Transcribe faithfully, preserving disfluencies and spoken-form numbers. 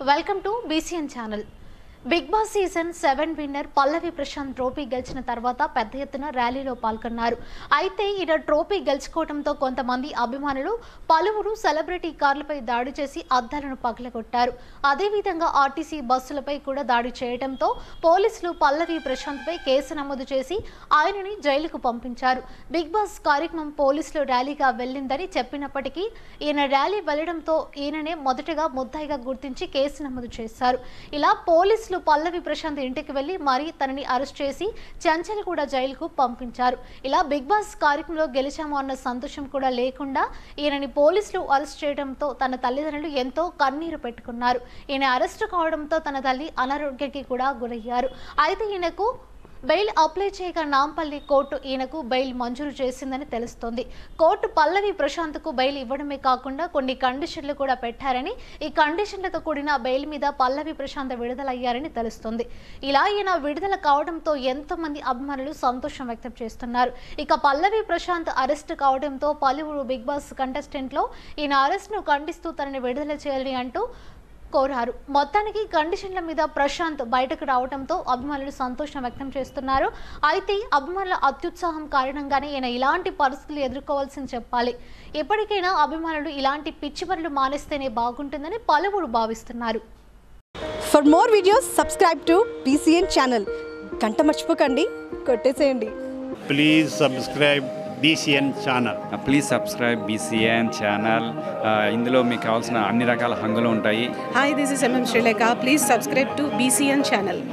Welcome to BCN channel. Bigg Boss season seven winner Pallavi Prashanth trophy గెలిచిన తర్వాత పెద్ద ఎత్తున ర్యాలీలో పాల్గొన్నారు. అయితే ఈయన ట్రోఫీ గెలుచుకోవడంతో కొంతమంది అభిమానులు పలువురు సెలబ్రిటీ కార్లపై దాడి చేసి అద్దాలను పగలగొట్టారు. అదేవిధంగా ఆర్టీసీ బస్సులపై కూడా దాడి చేయడంతో పోలీసులు పల్లవి ప్రశాంత్ పై కేసు నమోదు చేసి ఆయనని జైలుకు పంపించారు. బిగ్ బాస్ కార్యక్రమం పోలీసులు ర్యాలీగా వెళ్లిందని చెప్పినప్పటికీ ఈయన ర్యాలీ వెళ్లడంతో ఈయననే మొదటగా ముద్దాయిగా గుర్తించి కేసు నమోదు చేశారు. ఇలా పోలీసులు పల్లవి ప్రశాంత్ ఇంటికి వెళ్లి మరీ తనని అరెస్ట్ చేసి చంచల్ కూడా జైలుకు పంపించారు. ఇలా బిగ్ బాస్ కార్యక్రమంలో గెలిచాము అన్న సంతోషం కూడా లేకుండా ఈయనని పోలీసులు అరెస్ట్ చేయడంతో తన తల్లిదండ్రులు ఎంతో కన్నీరు పెట్టుకున్నారు. ఈయన అరెస్ట్ కావడంతో తన తల్లి అనారోగ్యానికి కూడా గురయ్యారు. అయితే ఈయనకు బెయిల్ అప్లై చేయగా నాంపల్లి కోర్టు ఈయనకు బెయిల్ మంజూరు చేసిందని తెలుస్తోంది. కోర్టు పల్లవి ప్రశాంత్కు బెయిల్ ఇవ్వడమే కాకుండా కొన్ని కండిషన్లు కూడా పెట్టారని, ఈ కండిషన్లతో కూడిన బెయిల్ మీద పల్లవి ప్రశాంత్ విడుదలయ్యారని తెలుస్తోంది. ఇలా ఈయన విడుదల కావడంతో ఎంతో మంది అభిమానులు సంతోషం వ్యక్తం చేస్తున్నారు. ఇక పల్లవి ప్రశాంత్ అరెస్ట్ కావడంతో పలువురు బిగ్ బాస్ కంటెస్టెంట్లో ఈయన అరెస్ట్ను ఖండిస్తూ తనని విడుదల చేయాలని అంటూ కోరారు. మొత్తానికి కండిషన్ల మీద ప్రశాంత్ బయటకు రావడంతో అభిమానులు సంతోషం వ్యక్తం చేస్తున్నారు. అయితే అభిమానుల అత్యుత్సాహం కారణంగానే ఈయన ఇలాంటి పరిస్థితులు ఎదుర్కోవాల్సింది చెప్పాలి. ఎప్పటికైనా అభిమానులు ఇలాంటి పిచ్చి పనులు మానేస్తేనే బాగుంటుందని పలువురు భావిస్తున్నారు. For more videos subscribe to BCN channel. గంట మర్చిపోకండి, కొట్టేసేయండి. Please subscribe BCN channel. Please subscribe BCN channel. ఇందులో మీకు కావాల్సిన అన్ని రకాల హంగులు ఉంటాయి. Hi, this is M M Sri Lanka. Please subscribe to B C N channel.